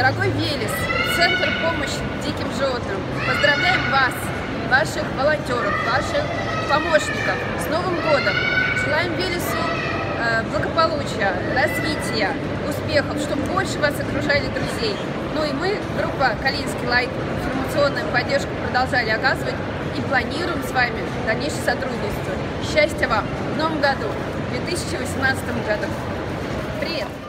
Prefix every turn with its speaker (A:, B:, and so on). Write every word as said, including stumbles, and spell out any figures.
A: Дорогой Велес, Центр помощи диким животным, поздравляем вас, ваших волонтеров, ваших помощников с Новым годом. Желаем Велесу э, благополучия, развития, успехов, чтобы больше вас окружали друзей. Ну и мы, группа Калининский Лайт, информационную поддержку продолжали оказывать и планируем с вами дальнейшее сотрудничество. Счастья вам в новом году, в две тысячи восемнадцатом году. Привет!